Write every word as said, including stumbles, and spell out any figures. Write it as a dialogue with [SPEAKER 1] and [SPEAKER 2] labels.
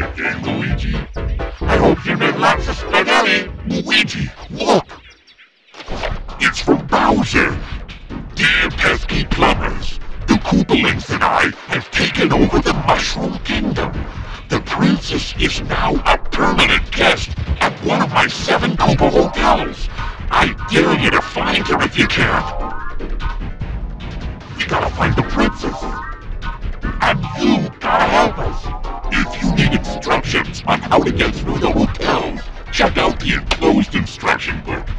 [SPEAKER 1] that game, Luigi. I hope you made lots of spaghetti. Luigi, look! It's from Bowser. Dear pesky plumbers, the Koopalings and I have taken over the Mushroom Kingdom. The princess is now a permanent guest at one of my seven Koopa hotels. I dare you to find her if you can. We gotta find the princess. And you gotta help us. If you need instructions on how to get through the hotels, check out the enclosed instruction book.